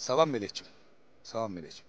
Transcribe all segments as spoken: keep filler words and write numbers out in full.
Salam Melek'cim. Salam Melek'cim.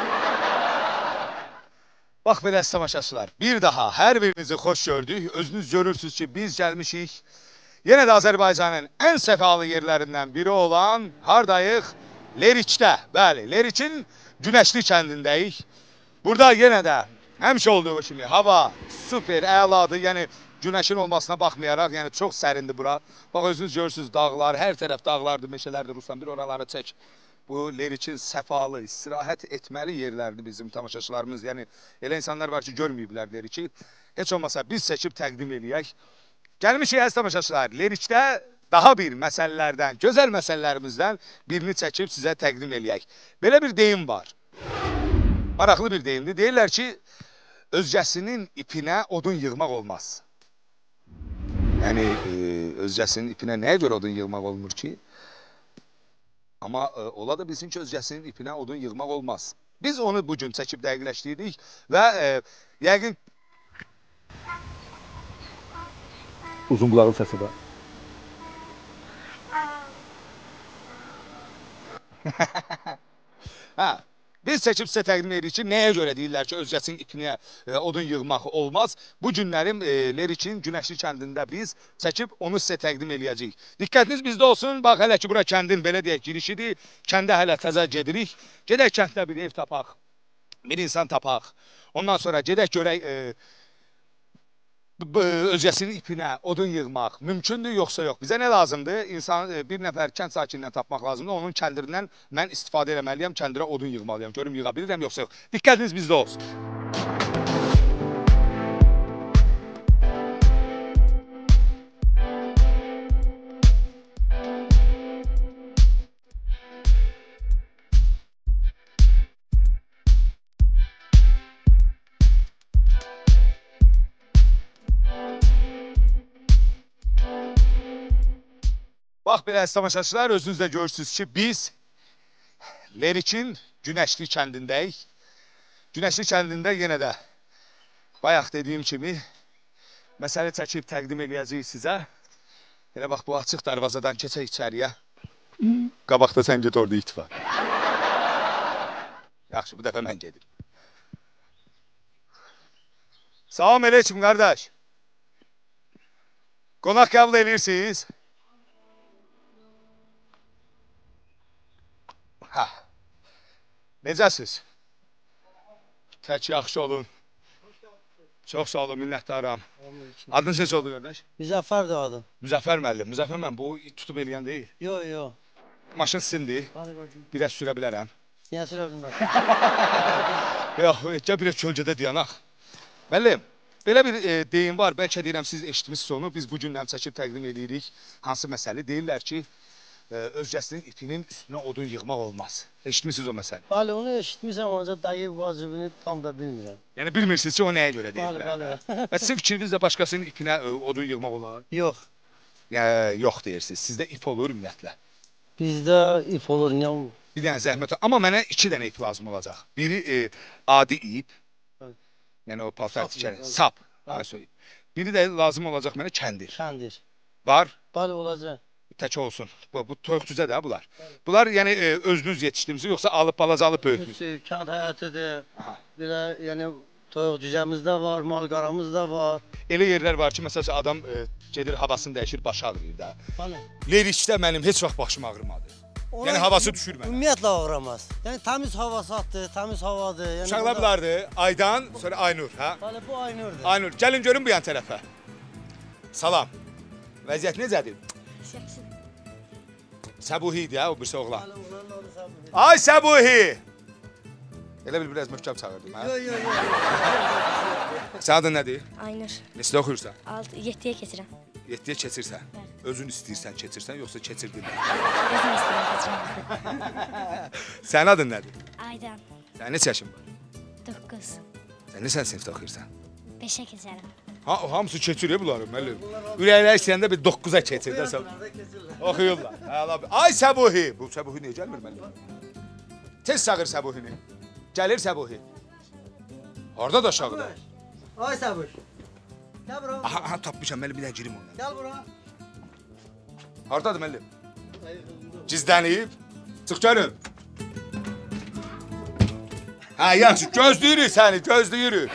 Bax belə tamaşaçılar, bir daha hər birinizi xoş gördük. Özünüz görürsünüz ki, biz gəlmişik. Yenə də Azərbaycanın ən səfalı yerlərindən biri olan hardayıq? Lerikdə. Bəli, Lerikin Günəşli kəndindəyik. Burada yenə də həmişə olduğu kimi hava super, əladır. Yəni günəşin olmasına baxmayaraq, yəni çox sərindir bura. Bax özünüz görürsünüz dağlar, hər tərəf dağlardır, meşələrdir. Ruslan bir oraları çək. Bu Lerikin səfalı, istirahət etməli yerlərdir bizim tamaşaçılarımız. Yəni elə insanlar var ki, görməyiblər Leriki. Heç olmasa biz seçib təqdim eləyək. Gəlmişik əziz tamaşaçılar, Lerikdə daha bir məsələlərdən, gözəl məsələlərimizdən birini çəkib sizə təqdim eləyək. Belə bir deyim var. Maraqlı bir deyimdir. Deyirlər ki, özgəsinin ipinə odun yığmaq olmaz. Yəni, e, özgəsinin ipinə nəyə görə odun yığmaq olmur ki? Amma e, ola da bilsin ki, özgəsinin ipinə odun yığmaq olmaz. Biz onu bugün çəkib dəqiqləşdirdik və e, yəqin... Uzun qulağın səsi var. Hə. Biz seçib sizə təqdim edirik ki, nəyə görə deyirlər ki, özgəsinin ipinə e, odun yığmaq olmaz. Bu günlərim e, Lerikin Günəşli kəndində biz çəkib onu sizə təqdim eləyəcəyik. Diqqətiniz bizdə olsun. Bax, hələ ki, bura kəndin belə deyək girişidir. Kəndə hələ təzə gedirik. Gedək kənddə bir ev tapaq, bir insan tapaq. Ondan sonra gedək görək e, özgəsinin ipinə odun yığmaq mümkündür, yoxsa yox. Bizə nə lazımdır? İnsan, bir nəfər kənd sakinindən tapmaq lazımdır. Onun kəndirindən mən istifadə eləməliyəm, kəndirə odun yığmalıyam. Görüm yığa bilirəm, yoxsa yox. Diqqətiniz bizdə olsun. Bax, belə əziz tamaşaçılar, özünüz də görürsünüz ki, biz Lerikin Günəşli kəndindəyik. Günəşli kəndində yenə də bayaq dediyim kimi məsələ çəkib təqdim eləyəcəyik sizə. Elə bax, bu açıq darvazadan keçək içəriyə. Qabaqda sən get orada it var. Yaxşı, bu dəfə mən gedim. Salam aleyküm, qardaş. Qonaq qəbul edirsiniz? Hə, necəsiz? Tək yaxşı olun. Çox sağ olun, minnətdaram. Adınız necə oldu, qardaş? Müzəffərdir adım. Müzəffər müəllim. Müzəffər müəllim, bu tutub eləyən deyil. Yox, yox. Maşın sizindir. Biraz sürə bilərəm. Niyə sürə bilmərəm? Yox, gəl biraz kölgədə dayanaq. Müəllim, belə bir e, deyim var. Bəlkə deyirəm, siz eşitmişsiniz onu. Biz bu gündən çəkib təqdim edirik. Hansı məsələ? Deyirlər ki, özgəsinin ipinin üstünə odun yığmaq olmaz. Eşitmişsiniz o məsələ? Bəli, onu eşitmişəm, ancaq dayı vacibini tam da bilmirəm. Yəni bilmirsiniz ki, o nəyə görə deyirlər? Bəli, bəli. Və sizin fikrinizdə başqasının ipinə odun yığmaq olar? Yox. Yəni, yox deyirsiniz. Sizdə ip olur ümumiyyətlə? Bizdə ip olur. Niyə? Bir dənə zəhmət. Amma mənə iki dənə ip lazım olacaq. Biri e, adi ip. Yəni o paltar tikəri. Sap. Biri də lazım olacaq mənə kəndir. Kəndir. Var? Bəli, olacaq. Tək olsun. Bu, bu toyuq düzə də bunlar. Bunlar yəni e, özünüz yetişdiniz, yoxsa alıb balaca alıb böyütmüsünüz? Kənd həyətidir. Bir də yəni toyuq cüzəmiz də var, mal qaramız da var. Elə yerlər var ki, məsələn adam e, gedir havasını dəyişir, başı ağrıyır da. Bəli. Lerikdə mənim heç vaxt başım ağrımadı. Ona yəni havası düşür mənə. Ümumiyyətlə ağrımaz. Yəni təmiz havasatdır, təmiz havadır. Yəni uşaqlardı, Aydan, sonra Aynur, hə? Bəli, bu Aynurdur. Aynur, gəlin görün bu yan tərəfə. Salam. Vəziyyət necədir? Səbuhi idi, hə, o birisi oğlan. Ay Səbuhi! Elə bil, biraz möhkəm çağırdım, hə? Yox, yox, yox. Sən adın nədir? Aynur. Neçədə oxuyursan? yeddiyə keçirəm. yeddiyə keçirsən? Özün istəyirsən keçirsən, yoxsa keçirdin? Özüm istəyirəm keçirəm. Sənin adın nədir? Aydan. Sənin neçə yaşın var? doqquz. Sən neçə sinifdə oxuyursan? beşə keçərəm. Ha, hamısı keçirir bunları, müəllim. Ürəklər istəyəndə bir doqquza keçir də sən. Oxuyurlar. Ay Səbuhi! Bu Səbuhi niyə gəlmir müəllim? Tez çağır Səbuhini. Gəlir Səbuhi. Orada da aşağıda. Ay Səbuhi. Gəl bura. Aha, aha tapmışam, müəllim bir dənə girim ondan. Gəl bura. Hardadır müəllim? Gizlənib. Çıx gəlin. Hə, yaxşı, gözləyirik səni, gözləyirik.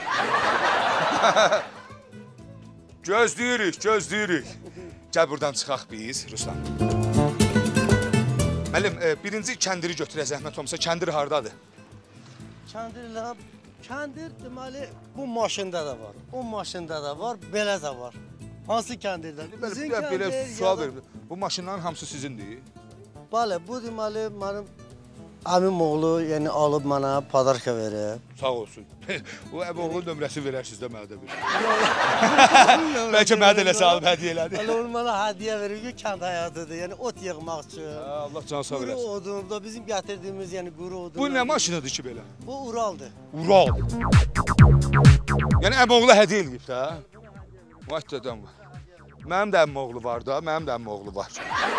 Gözləyirik, gözləyirik. Gəl buradan çıxaq biz, Ruslan. Müəllim, e, birinci kəndiri götürək zəhmət olmasa, kəndir hardadır? Kəndirlə, kəndir deməli bu maşında da var, o maşında da var, belə də var. Hansı kəndirdən? Bizim kəndir, belə sual verim. Bu maşınların hamısı sizindir? Bəli, bu deməli mənim əmim oğlu, yəni alıb mənə padarka verir. Sağ olsun. O əmoğlunun nömrəsi verərsiniz də mənə də bir. Bəlkə mənə də eləsə alıb hədiyyə elədi. Hələ onu mənə hədiyyə verir ki, kənd həyatıdır, yəni ot yığmaq üçün. Allah can sağ eləsin. Quru odun, da bizim gətirdiyimiz yəni quru odun. Bu nə maşınıdır ki belə? Bu Uraldır. Ural. Yəni əmoğlu hədiyyə eləyib də. Vay dedəm. Mənim də əmoğlu var da, mənim də əmoğlu var.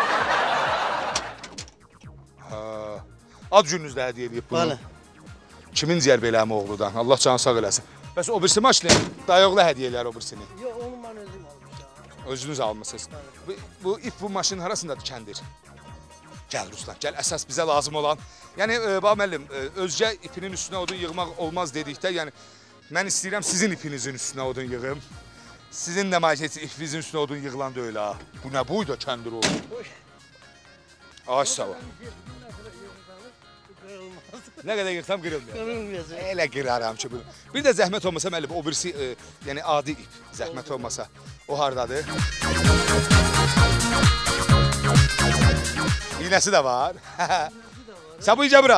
Ha. Ad gününüzdə hədiyyə eləyib bunu. Bəli. Kimin ciyər belə əmoğludan? Allah canı sağ eləsin. Bəs o birisi maşını, dayıoğlu hədiyyə eləyər o birisini. Yox, onu mən özüm almışam. Özünüz almışsınız. Bu, bu ip bu maşının arasındadır kəndir. Gəl Ruslan, gəl əsas bizə lazım olan. Yəni, e, bax müəllim, e, özgə ipinin üstünə odun yığmaq olmaz dedikdə, yəni mən istəyirəm sizin ipinizin üstünə odun yığım. Sizin də mahiyyəti ipinizin üstünə odun yığılan da öyle ha. Bu nə buydu kəndir oldu? Ağaç sağ ol. Nə qədər yıxsam qırılmıyor. Qırılmayacaq. Elə qıraram ki bunu. Bir də zəhmət olmasa müəllim, o birisi, e, yəni adi ip, zəhmət olmasa. O hardadır? İynəsi də var. Sən bu icə bura.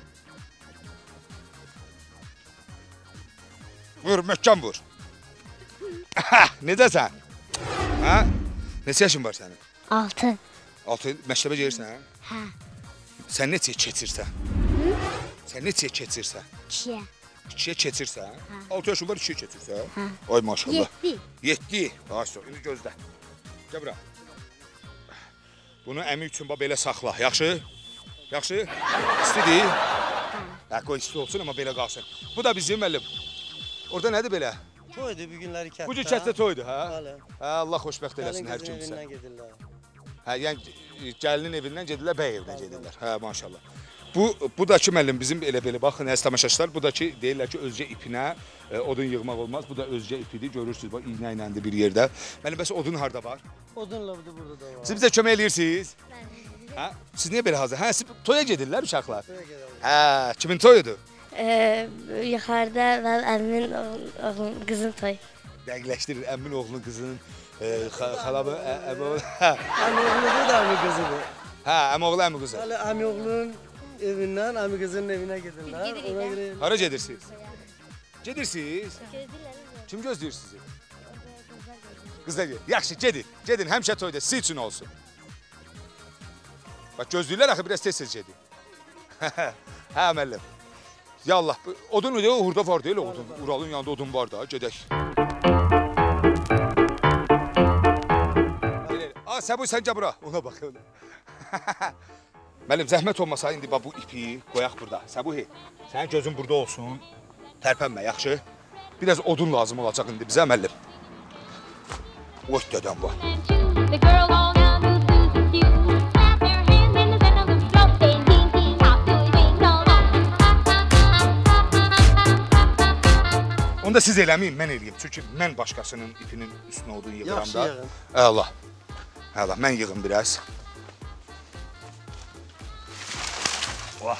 Vur, möhkəm vur. Necəsən? Hə? Neçə yaşın var sənin? Altı. Altı məktəbə gedirsən? Hə. Sən neçə keçirsən? Sən neçə keçirsən? İkiyə. İkiyə keçirsən? Hə. Altı yaşın var, ikiyə keçirsən? Hə. Ay maşallah. Yeddi. Yeddi. Ay sağ ol, indi gözlə. Gəl bura. Bunu əmi üçün bax belə saxla, yaxşı? Yaxşı? İstidir? Hə, qoy isti olsun, amma belə qalsın. Bu da bizim müəllim. Orada nədir belə? Toydu bu günləri kətdə. Bu cür kətdə toydu, hə? Bəli. Hə, Allah xoşbəxt eləsin hər Gəlin qızın kimsə. evindən gedirlər. Hə, yəni gəlinin evindən gedirlər, bəy evindən gedirlər. Hə, maşallah. Bu bu da ki müəllim bizim elə belə baxın, əziz tamaşaçılar, bu da ki deyirlər ki özgə ipinə e, odun yığmaq olmaz. Bu da özgə ipidir. Görürsüz bax iynə iləndir bir yerdə. Müəllim bəs odun harda var? Odun lavdı burada da var. Siz bizə kömək eləyirsiniz? Hə? Siz niyə belə hazır? Hə, siz toya gedirlər uşaqlar. Toya gedirlər. Hə, kimin toyudur? Ee, yukarıda ben annemin oğlum, kızın toy. Dəqiqləşdirir əmin oğlunun qızının e, xalamı əmi oğlu. Əmi oğlu da əmi qızıdır. Hə, əmi oğlu əmi qızı. Hələ əmi oğlunun evindən əmi qızının evinə gedirlər. Ona görə Hara gedirsiniz? Gedirsiniz? Kim gözləyir sizi? Qızlar gedir. Yaxşı, gedin. Gedin, həmişə toyda siz üçün olsun. Bax, gözləyirlər axı, biraz tez-tez gedin. Hə, müəllim. Yallah, odun ödəyə orada var deyil, odun. Uralın yanında odun var da, gedək. Aa, Səbuy, sən gəl bura. Ona bax. Müəllim, zəhmət olmasa, indi bu ipi qoyaq burada. Səbuy, sənin gözün burada olsun. Tərpənmə, yaxşı? Biraz odun lazım olacaq indi bizə, müəllim. Oy, dədəm var. The girl all down to Susie Q. Clap their hands in the center of the floor. Say, ding, ding, hop, do it, ding, dong, dong. Onu da siz eləməyin, mən eləyim. Çünki mən başqasının ipinin üstünə odun yığıram yaxşı da. yığın. Allah. Allah, mən yığım biraz. Vah.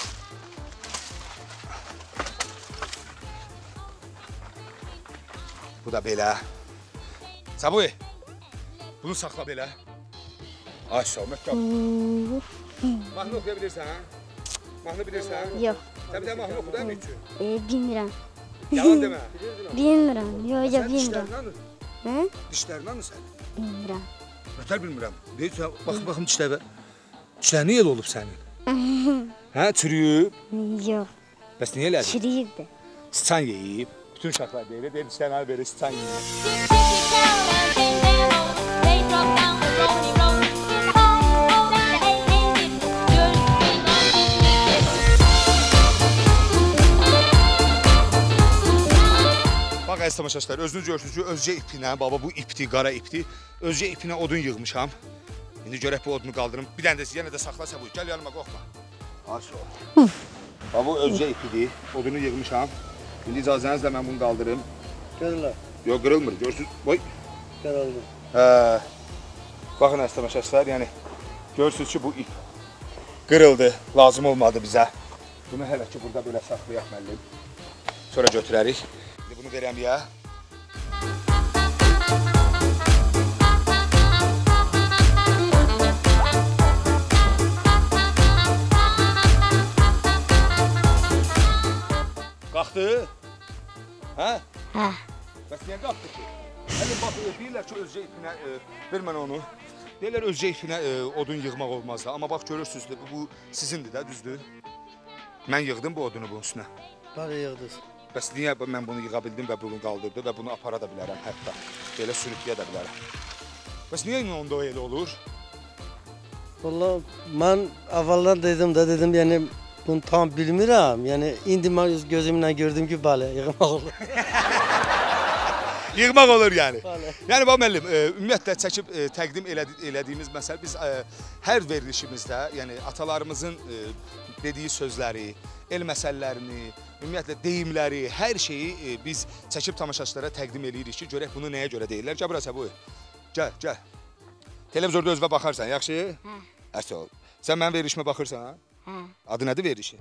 Bu da belə. Səbuy, bunu saxla belə. Ay sağ ol, möhkəm. Mahnı oxuya bilirsən, hə? Mahnı bilirsən? Yok. Sən bir də mahnı oxu da mı üçün? E, bilmirəm. Yalan demə. Bilmirəm. Yok, yok, Sən bilmirəm. dişlərini anır. Hı? Dişlərini anır sən. Bilmirəm. Ötər bilmirəm. Deyirsən, bax, baxım dişlərə. Dişlər niyə elə olub sənin? Hə, çürüyüb. Yok. Bəs niyə elədin? Çürüyüb də. Sıçan yeyib. Bütün uşaqlar deyir, deyir dişlərini alıb verir, sıçan yeyib. Ding, ding, down and ding, ding, dong. They drop down the rolling road. Oh, oh, let the hey, hey, dip. Good, ding, dong, ding, dip. Bax, əziz tamaşaçılar, özünüz görürsünüz ki, özgə ipinə, baba bu ipdir, qara ipdir. Özgə ipinə odun yığmışam. İndi görək bu odunu qaldırım. Bir dənə də yenə də saxla Səbuy. Gəl yanıma, qorxma. Ay sağ ol. Ha, bu özce ipidir. Odunu yığmışam. İndi icazənizlə mən bunu qaldırım. Görürlər. Yox, qırılmır. Görürsünüz. Boy. Qırıldı. Hə. Baxın əziz tamaşaçılar, yəni görürsünüz ki, bu ip qırıldı, lazım olmadı bizə. Bunu hələ ki burada belə saxlayaq müəllim. Sonra götürərik. İndi bunu verəm ya. Qalxdı? Hə? Hə. Bəs niyə qalxdı ki? Hələ bax, deyirlər ki, özcə ipinə, e, ver mənə onu. Deyirlər özcə ipinə e, odun yığmaq olmaz da. Amma bax, görürsünüz, bu, bu sizindir də, düzdür? Mən yığdım bu odunu bunun üstünə. Bəli, yığdınız. Bəs niyə mən bunu yığa bildim və bunu qaldırdı və bunu apara da bilərəm hətta. Belə sürükləyə də bilərəm. Bəs niyə onda elə olur? Vallahi mən əvvəldən dedim də dedim, yəni bunu tam bilmirəm. Yəni indi mən öz gözümlə gördüm ki, bəli, yığmaq olur. Yığmaq olur yəni. Bəli. Yəni bax müəllim, e, ümumiyyətlə çəkib e, təqdim elədi, elədiyimiz məsələ biz e, hər verilişimizdə, yəni atalarımızın e, dediyi sözləri, el məsələlərini, ümumiyyətlə deyimləri, hər şeyi e, biz çəkib tamaşaçılara təqdim eləyirik ki, görək bunu nəyə görə deyirlər. Gəl burası bu. Gəl, gəl. Televizorda özünə baxarsan, yaxşı? Hə. Əsl ol. Sən mənim verilişimə baxırsan, ha? Hə. Adı nədir verilişi?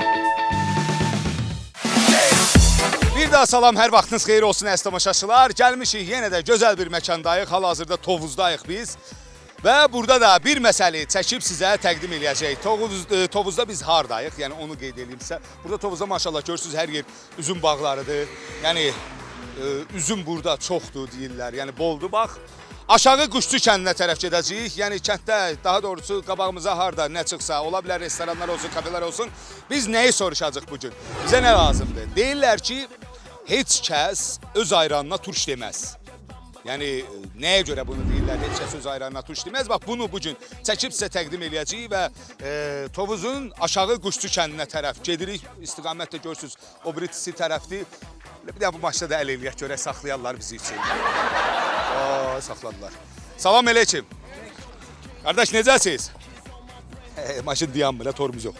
Bir daha salam, hər vaxtınız xeyir olsun əziz tamaşaçılar. Gəlmişik, yenə də gözəl bir məkandayıq. Hal-hazırda Tovuzdayıq biz. Və burada da bir məsələ çəkib sizə təqdim eləyəcəyik. Tovuz, e, Tovuzda biz hardayıq? Yəni onu qeyd edeyim sizə. Burada Tovuzda maşallah görürsünüz hər yer üzüm bağlarıdır. Yəni e, üzüm burada çoxdur deyirlər. Yəni boldur. Bax, aşağı Quşçu kəndinə tərəf gedəcəyik. Yəni kənddə, daha doğrusu qabağımıza harda nə çıxsa, ola bilər restoranlar olsun, kafelər olsun. Biz nəyi soruşacaq bugün? Bizə nə lazımdır? Deyirlər ki, heç kəs öz ayranına turş deməz. Yəni, nəyə görə bunu deyirlər, heç kəs öz ayranına turş deməz. Bax, bunu bugün çəkib sizə təqdim eləyəcəyik və e, Tovuzun aşağı Quşçu kəndinə tərəf gedirik. İstiqamətdə görürsünüz, o birisi tərəfdir. Bir də bu maçda da əl eləyək, görək saxlayarlar bizi üçün. Aa, saxladılar. Salam aleyküm. Qardaş, necəsiniz? E, maşın dayanmır, torumuz yox.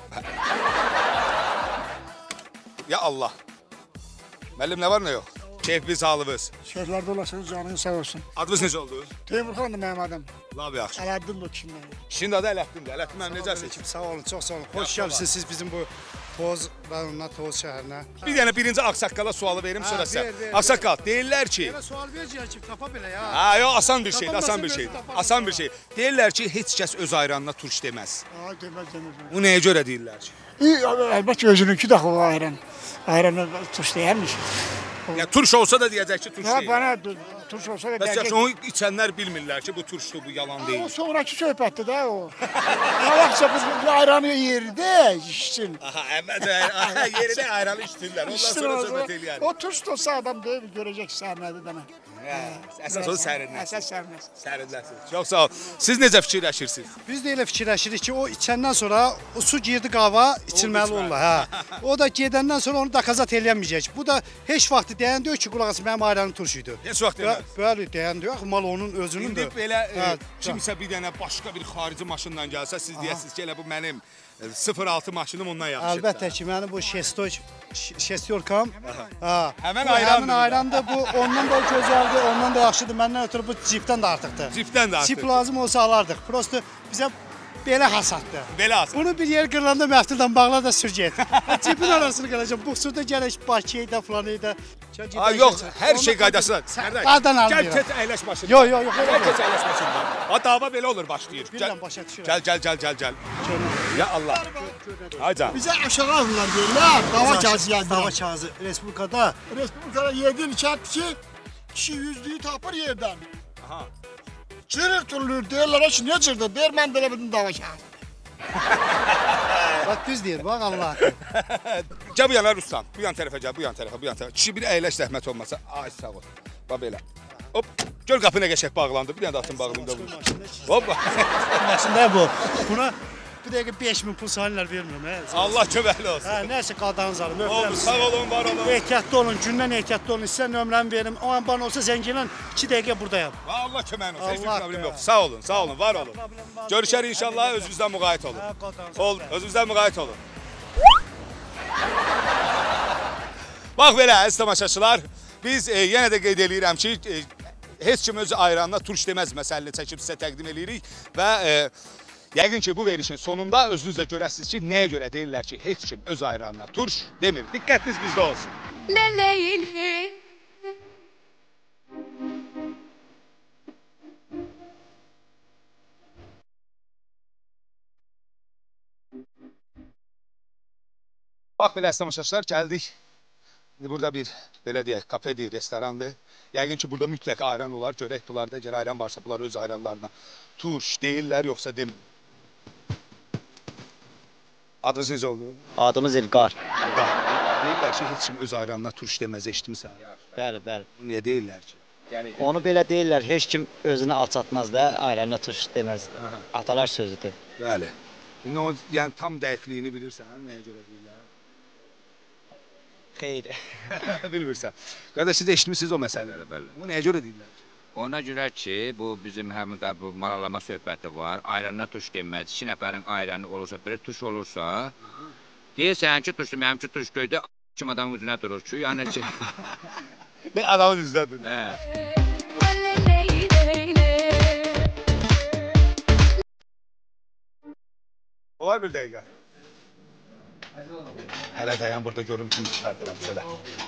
Ya Allah. Müəllim, nə var, nə yox? Keyfiniz, halınız. Şəhərlərdə olasınız, canınız sağ olsun. Adınız necə oldu? Teymurxandır mənim adım. Lab yaxşı. Ələddin o kimdən. Kişinin adı Ələddindir. Ələddin mənim necəsiniz? Sağ olun, çox sağ olun. Xoş gəlmişsiniz siz bizim bu Toz rayonuna, Toz şəhərinə. Bir dənə birinci Ağsaqqala sualı verim, sonra Ha, sizə. ver, ver, Ağsaqqal, deyirlər ki... Belə sual verəcək ki, tapa belə ya. Ha, yox, asan bir şeydir, Tapamazsa asan bir versin, şeydir. tapamazsa Asan bir şey. Deyirlər ki, heç kəs öz ayranına turş deməz. Ha, deməz, deməz. Bu nəyə görə deyirlər ki? İyi, əlbəttə özününki də o ayran. Ayranı tuş deyərmiş. Yəni, turş olsa da deyəcək ki, turş Ha, deyil. bana tuş olsa da Bəs deyəcək. yaxşı, onu içənlər bilmirlər ki, bu turşdur, bu yalan O deyil. sonraki söhbətdir də o. Ayaqsa biz ayranı yerdə içsin. Aha, əməd, aha, yerinə ayranı içdirlər. Ondan İçsin sonra o söhbət zaman. eləyər. O tuş da olsa adam deyil, görəcək sərnədir dənə. Hə, əsas o sərinlər. Əsas sərnədir. Sərinlərsiniz. Çox sağ ol. Siz necə fikirləşirsiniz? Biz də elə fikirləşirik ki, o içəndən sonra o su girdi qava, içilməli içməli. olurlar. Hə. O da gedəndən sonra onu dakazat eləyənməyəcək. Bu da heç vaxt deyən deyil ki, qulaq as mənim ayranım turşuydu. Heç vaxt Bə- deməz. Bəli, deyən deyil, mal onun İndi özünündür. belə e, Hə, kimsə bir dənə başqa bir xarici maşınla gəlsə, siz deyəsiniz ki, elə bu mənim e, sıfır altı maşınım ondan yaxşıdır. Əlbəttə ki, mənim bu şestoy şestyorkam. Ha. Həmən bu ayrandır Həmin bu da. ayrandır. Bu ondan da gözəldir, ondan da yaxşıdır. Məndən ötürü bu cipdən də artıqdır. Cipdən də artıq. Cip lazım olsa alardıq. Prosto bizə belə hasatdır. Belə asın. Bunu bir yer qırılanda məftildən bağla da sür get. Cibin arasını qıracam. Bu suda gələk Bakıya falan da. Ay yox, hər şey qaydasında. Qadan Gəl almıram. keç əyləş maşında. Yox, yox, yox. Gəl keç əyləş maşında. Ha, dava belə olur başlayır. Bilirəm, başa düşürəm. Gəl, gəl, gəl, gəl, gəl. Ya Allah. Hayca. Bizə aşağı alırlar deyirlər, dava kağızı Dava yazdılar. kağızı Respublikada Respublikada yedin kənd ki, kişi yüzlüyü tapır yerdən. Aha. Çırır turulur deyirlər ki, niyə çırdı? Deyir, mən də elə bildim dava kağızı. bax düz deyir, bax Allah. Gəl bu yana Ruslan. Bu yan tərəfə gəl, bu yan tərəfə, bu yan tərəfə. Kişi bir əyləş zəhmət olmasa. Ay sağ ol. Bax belə. Hop. Göl qapı nə qəşəng bağlandı. Bir dənə də atın bağlayım da bu. Hop. Maşında bu. Buna bir dəqiqə beş min pul sayırlar vermirəm. Hə. Allah köməkli olsun. Hə, nəsə qadanız alım. Oldu, sağ olun, var olun. Ehtiyatlı olun, gündən ehtiyatlı olun. Sizə nömrəmi verim. O an bana olsa zəngilən iki dəqiqə buradayam. Allah köməyiniz olsun. Heç bir Allah problem da. yox. Sağ olun, sağ olun, var olun. Görüşərik inşallah. Özünüzdən müğayət olun. Hə, qadanız. Ol, özünüzdən müğayət olun. Bax belə, əziz tamaşaçılar, biz e, yenə də qeyd eləyirəm ki, e, heç kim öz ayranına turş deməz məsələni çəkib sizə təqdim eləyirik və e, yəqin ki, bu verilişin sonunda özünüz də görəsiniz ki, nəyə görə deyirlər ki, heç kim öz ayranına turş demir. Diqqətiniz bizdə olsun. Bax belə, əziz tamaşaçılar, gəldik. İndi burada bir, belə deyək, kafedir, restorandır. Yəqin ki, burada mütləq ayran olar. Görək bunlarda, əgər ayran varsa, bunlar öz ayranlarına turş deyirlər, yoxsa demir. Adınız necə oldu? Adımız İlqar. Deyirlər ki, heç kim öz ayranına turş deməz, eşitmirsən. Bəli, bəli. Niyə deyirlər ki? Yəni, Onu belə deyirlər, heç kim özünə alçatmaz da, ayranına tuş deməz. Atalar sözüdür. bəli. İndi o, yəni tam dəqiqliyini bilirsən, nəyə görə deyirlər? Xeyr. Bilmirsən. Qardaş, siz də eşitmişsiniz o məsələləri, bəli. Bu nəyə görə deyirlər? Ona görə ki, bu bizim həmin də bu maralama söhbəti var. Ayranına tuş deməz. İki nəfərin ayranı olursa, belə tuş olursa, deyirsən ki, tuşdu, mənimki tuş göydə, kim adamın üzünə durur ki, yəni ki... Ben adamın üzünə durur. Hə. Olar bir dəqiqə. Hələ dayan, burada görüntünü çıxardıram sizə.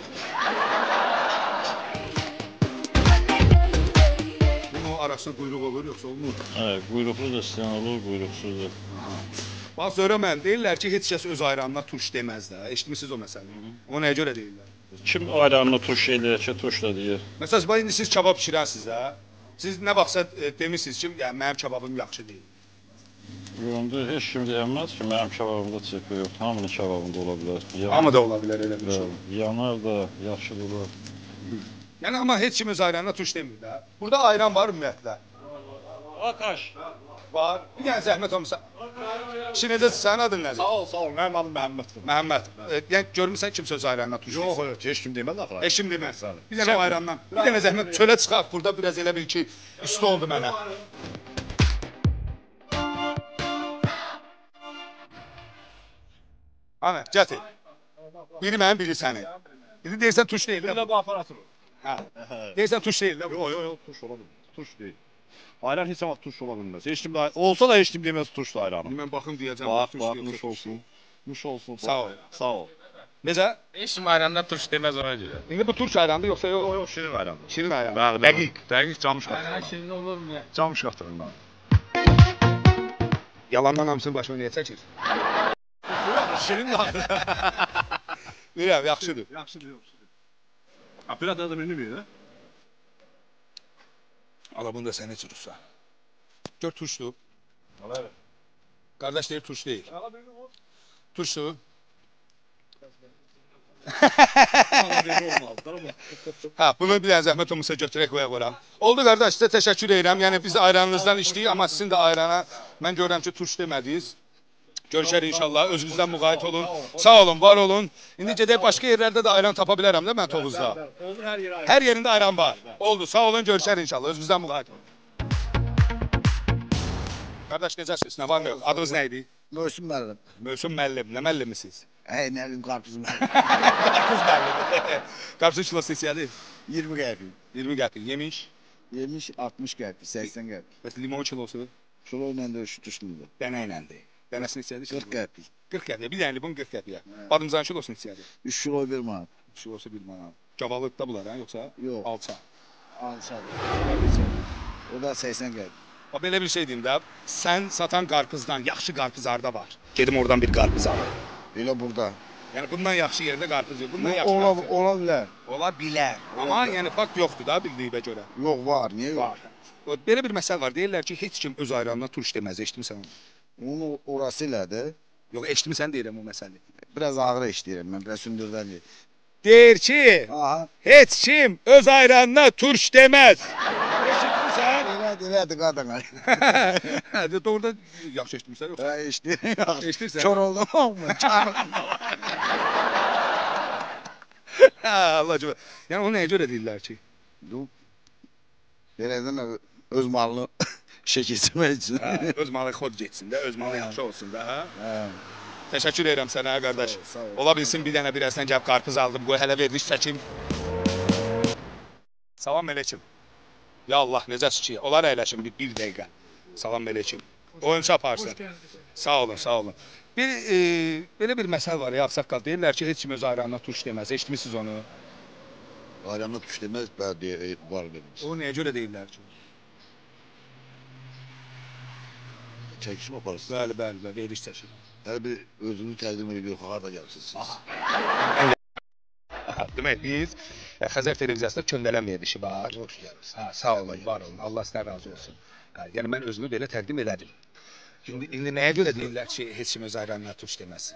Bunun arasında quyruq olur, yoxsa olmur? Hə, quyruqlu da istəyən olur, quyruqsuz da. Bax, sonra mən deyirlər ki, heç kəs öz ayranına turş deməz də. Eşitmişsiniz o məsələni. O nəyə görə deyirlər? Kim ayranını tuş eləyir ki, tuş da deyir. Məsələn, bax, indi siz kabab pişirərsiniz, hə? Siz nə vaxtsa e, demirsiniz ki, yəni, mənim kababım yaxşı deyil. Yoxunda heç kim deyəməz ki, mənim kebabımda çirkə yox, hamının kebabında ola bilər. Amma da ola bilər elə bir şey. Yanar da, yaxşı da olar. Yəni, amma heç kim öz ayranına tuş demir də. Burada ayran var ümumiyyətlə. Ataş. Var. Bir dənə zəhmət olmasa. Şimdi necə, sənin adın nədir? Sağ ol, sağ ol. Mənim adım Məhəmməddir. Məhəmməd. E, yəni, görmürsən kimsə öz ayranına tuş Yox, yox, heç kim deməz axı. Heç kim deməz. Bir dənə o ayrandan. Bir dənə zəhmət çölə çıxaq, burada biraz elə bil ki, üstü oldu mənə. Ana, gətir. Biri mənim, biri sənin. İndi deyirsən tuş deyil. Bir də bu aparatur. Hə. Deyirsən tuş deyil. Yox, yox, yox, tuş ola bilmir. Tuş deyil. Ayran heç vaxt tuş ola bilməz. Heç kim də olsa da heç kim deməz tuşdu ayranı. İndi mən baxım deyəcəm. Bax, tuş bax, yoxsa nuş tuş olsun. Nuş olsun. Sağ ol. Sağ ol. Necə? Heç kim ayranına tuş deməz ona görə. İndi bu turş ayrandı yoxsa yox? Yox, yox, şirin ayrandır. Şirin ayran. Bəli, Dəqiq. Dəqiq camış qatırlar. Ayran şirin olurmu? Camış qatırlar. Yalandan hamısını başıma niyə çəkir? Şirin də. Bilirəm, yaxşıdır. Yaxşıdır, yaxşıdır. Operator da birini bilir, hə? Ala bunu da sən heç rusa. Gör turşdur. Ala evet. Qardaş deyir turş deyil. Ala birini o. Turşdur. Ala birini olmazdır ama. Ha, bunu bir dənə zəhmət olmasa götürək qoya qoyram. Oldu qardaş, sizə təşəkkür edirəm. Yəni biz ayranınızdan içdik, amma sizin də ayrana mən görürəm ki, turş demədiniz. Görüşər inşallah, özünüzdən müğayət olun. Sağ olun, var olun. İndi gedək başqa yerlərdə də ayran tapa bilərəm də mən Tovuzda. Olur hər yer ayran. Hər yerində ayran var. Oldu, sağ olun, görüşər inşallah, özünüzdən müğayət olun. Qardaş, necəsiniz? Nə var, nə yox? Adınız nə idi? Mörsün müəllim. Mörsün müəllim, nə müəllimisiniz? Hey, nə bilim, qarpız müəllim. Qarpız müəllimi. Qarpızın kilosu neçədir? iyirmi qəpik. iyirmi qəpik. Yemiş? Yemiş altmış qəpik, səksən qəpik. Bəs limon kilosu? Kilo ilə də şu tuşludur. Dənə iləndir. Dənəsi neçədir? qırx qəpik. qırx qəpiyə. Bir dənə limon qırx qəpiyə. Badımcan kilosu neçədir? üç kilo bir manat. Kilosu bir manat. Cavalıqda bunlar, hə? Yoxsa? Yox. Alça. Alçadır. O da səksən qəpik. Bax, belə bir şey deyim də, sən satan qarpızdan yaxşı qarpız harda var? Gedim oradan bir qarpız alım. Elə burada. Yəni bundan yaxşı yerdə qarpız yox. Bundan yaxşı Ola, qarpız. ola bilər. Ola bilər. Amma yəni fakt yoxdur da bildiyimə görə. Yox, var. Niyə yox? O, belə bir məsələ var. Deyirlər ki, heç kim öz ayranına turş deməz. Eşitmisən onu? Onu orası ilədir. Yox, eşitmisən deyirəm o məsələni. Biraz ağır işləyirəm mən, biraz sündürdən deyil. Deyir ki, Aha. heç kim öz ayranına turş deməz. Eşitmisən? Elədir, elədir qadın. Hə, doğrudan yaxşı eşitmirsən yox. Hə, işləyirəm, yaxşı. Eşitirsən? Kör oldum, olmur. Hə, Allah cəbə. Yəni onu nəyə görə deyirlər ki? Belədən öz malını şəkilçimək üçün. Hə, öz malı xod getsin də, öz malı yaxşı olsun da, hə? Hə. Təşəkkür edirəm sənə qardaş. Ola bilsin bir dənə birazdan gəlib qarpız aldım. Qoy hələ veriliş çəkim. Salam əleykum. Ya Allah necəsiz ki? Olar əyləşin bir, bir dəqiqə. Salam əleykum. Oyunçu aparsın. Sağ olun, sağ olun. Bir e, belə bir məsəl var ya, ağsaqqal deyirlər ki, heç kim öz ayranına turş deməz. Eşitmisiniz onu? Ayranına tuş deməz, bəli var dediniz. O nəyə görə deyirlər ki? Çəkişim aparırsınız. Bəli, bəli, bəli, veriliş çəkim. Hər bir özünü təqdim ediyor, harda gəlsiniz siz. Demək biz e, Xəzər televiziyasında köndələn verilişi var. Hoş gəldiniz. Ha, sağ olun, var olun. Allah sizdən razı olsun. Yəni mən özümü belə təqdim elədim. İndi, indi nəyə görə deyirlər ki, heç kim öz ayranına turş deməz?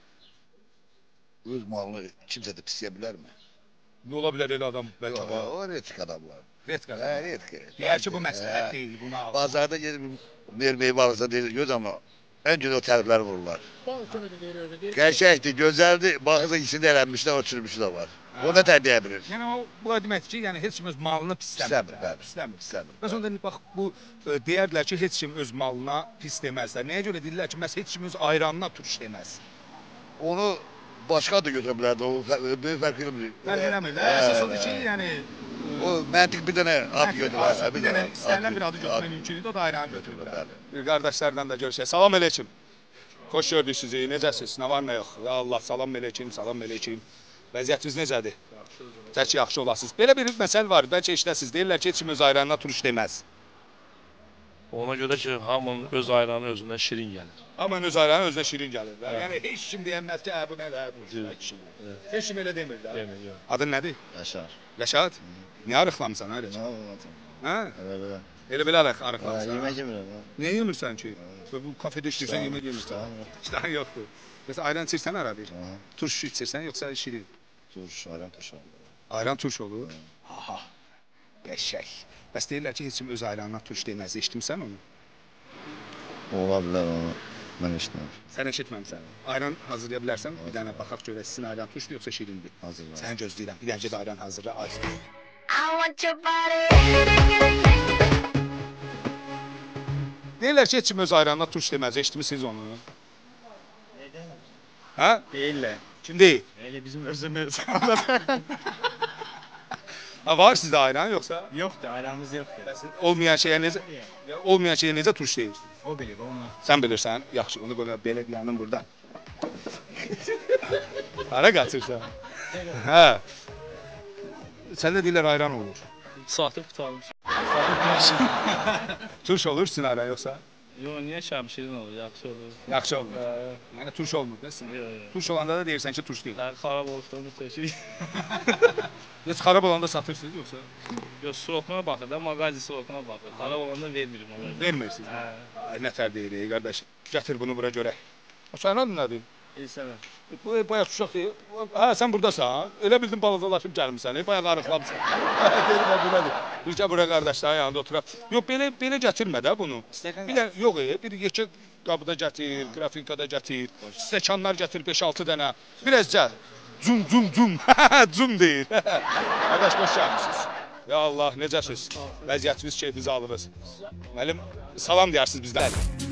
Öz malını kimsə də pisləyə bilərmi? Ne ola bilər elə adam? Yox, o retik adamlar. Retka. Hə, retik. Deyər ki, bu məsləhət deyil, buna al. Bazarda gedib mermeyi varsa deyir, göz ama ən gözəl o tərifləri vururlar. Gerçəkdir, gözəldir, bazı ikisini elənmişlər, o çürümüşü də var. O nə tər deyə bilir? Yəni o bu demək ki, yəni heç kim öz malını pisləmir. Pisləmir, bəli. Pisləmir. Pisləmir. Bəs onda bax bu e, deyərlər ki, heç kim öz malına pis deməzlər. Nəyə görə deyirlər ki, məs heç kim öz ayranına turş deməz? Onu başqa da götürə bilərdi, o fə- böyük fərq eləmir. Fərq eləmirlər. Əsas odur ki, yəni O məntiq bir dənə at götürər. bir dənə istənilən bir adı götürmək mümkün idi, o da ayranı götürürlər. Bir qardaşlarla da görüşək. Salam əleykum. Xoş gördük sizi. Necəsiz? Nə var, nə yox? Ya Allah, salam əleykum, salam əleykum. Vəziyyətiniz necədir? Tək yaxşı olasınız. Belə bir məsəl var. Bəlkə işləsiz. Deyirlər ki, heç kim öz ayranına turuş deməz. Ona görə ki, hamının öz ayranı özündən şirin gəlir. Amma öz ayranı özünə şirin gəlir. Yəni heç kim deyəməz ki, "Ə bu nədir?" Heç kim elə demir də. Demir, yox. Adın nədir? Yaşar. Rəşad. Niyə arıqlamısan elə? Nə olmadı? Hə? Elə belə. Elə belə arıq arıqlamısan. yemirəm. Niyə yemirsən ki? Bu kafedə işləyirsən, yemək yemirsən. İştahın yoxdur. Məsələn, ayran içirsən ara bir? Turş içirsən, yoxsa şirin? Turş, ayran turş. Ayran turş olur. Aha. Qəşəng. Bəs deyirlər ki, heç kim öz ayranına turş deməz. Eşitmisən onu? Ola bilər onu. Mən eşitməm. Sən eşitməmsən. Ayran hazırlaya bilərsən? Bir dənə baxaq görək sizin ayran turşdur yoxsa şirindir? Hazırlar. Sən gözləyirəm. Bir dənə də ayran hazırla. Ay. Deyirlər ki, heç kim öz ayranına turş deməz. Eşitmisiniz onu? Hə? Deyirlər. Kim deyir? Elə bizim özümüz. Ha, var sizdə ayran yoxsa? Yoxdur, ayranımız yoxdur. Olmayan şeyə necə olmayan şeyə necə turş deyir? O bilir, olmaz. Sən bilirsən. Yaxşı, onu belə belə yanım burada. Hara qaçırsan? Hə. Səndə deyirlər ayran olur. Satıb qutarmış. Turş olur sizin ayran yoxsa? Yox, niyə şam şirin olur, yaxşı olur. Yaxşı olur. Yəni turş olmur da sizin. Yox, yox. Turş olanda da deyirsən ki, turş deyil. Yəni xarab olsa onu təşkil. Heç xarab olanda satırsınız yoxsa? Yox, sorotuna baxır da, mağazi sorotuna baxır. Xarab olanda vermirim ona. Vermirsiniz. Hə. Ay, nətər deyir, ey qardaş. Gətir bunu bura görək. Sənin adın nədir? İnsana. Bu bayaq uşaq deyil. Hə, sən burdasan. Elə bildim balacalaşıb gəlmisən. Bayaq arıqlamısan. Deyirəm bu nədir? Bir də bura qardaşların yanında oturaq. Yox, belə belə gətirmə də bunu. Bir də yox, e, bir yekə qabıda gətir, grafinkada gətir. Stəkanlar gətir beş altı dənə. Birazca zum zum zum. Zum deyir. Qardaş xoş gəlmisiniz. Ya Allah, necəsiz? Vəziyyətiniz, keyfiniz alırız. Müəllim, salam deyirsiniz bizdən.